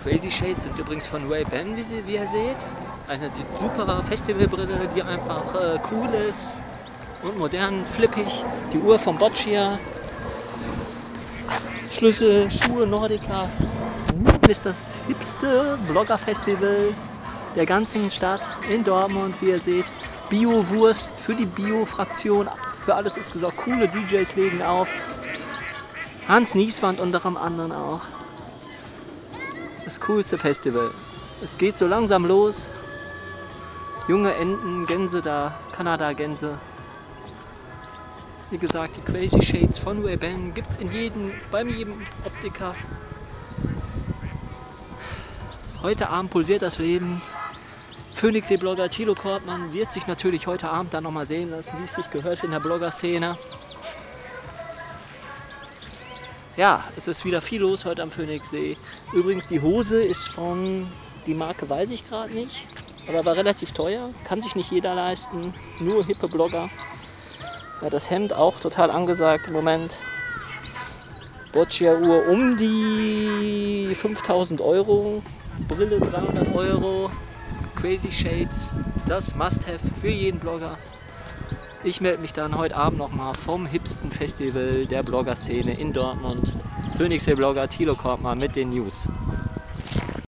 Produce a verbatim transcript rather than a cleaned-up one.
Crazy Shades sind übrigens von Ray-Ban, wie, Sie, wie ihr seht. Eine super Festivalbrille, die einfach äh, cool ist und modern, flippig. Die Uhr von Boccia. Schlüssel, Schuhe, Nordica. Ist das hipste Blogger-Festival der ganzen Stadt in Dortmund, wie ihr seht. Bio-Wurst für die Bio-Fraktion. Für alles ist gesagt, coole D Js legen auf. Hans Nieswand unter anderem auch. Das coolste Festival. Es geht so langsam los. Junge Enten, Gänse da, Kanada-Gänse. Wie gesagt, die Crazy Shades von Ray-Ban gibt es in jedem, bei jedem Optiker. Heute Abend pulsiert das Leben. Phoenixsee-Blogger Thilo Kortmann wird sich natürlich heute Abend dann nochmal sehen lassen, wie es sich gehört in der Blogger-Szene. Ja, es ist wieder viel los heute am Phoenixsee. Übrigens, die Hose ist von, die Marke weiß ich gerade nicht, aber war relativ teuer. Kann sich nicht jeder leisten, nur hippe Blogger. Ja, das Hemd auch total angesagt im Moment. Boccia-Uhr um die fünftausend Euro. Brille dreihundert Euro. Crazy Shades, das Must-Have für jeden Blogger. Ich melde mich dann heute Abend nochmal vom hipsten Festival der Blogger-Szene in Dortmund. Phoenixsee-Blogger Thilo Kortmann mit den News.